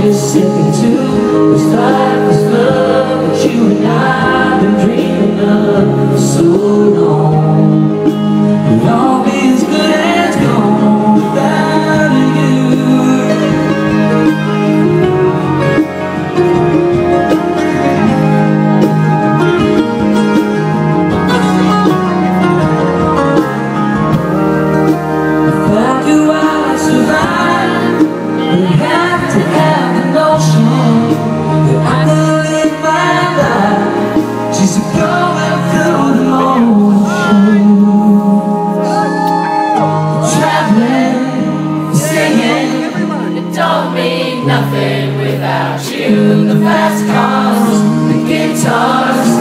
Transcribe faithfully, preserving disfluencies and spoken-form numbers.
just sinking to this lifeless love that you and I have been dreaming of for so long. We'll all be as good as gone without you. Without you I survive, but have to have the notion that I could live my life just going through the motions, traveling, singing. It don't mean nothing without you. The fast cars, the guitars,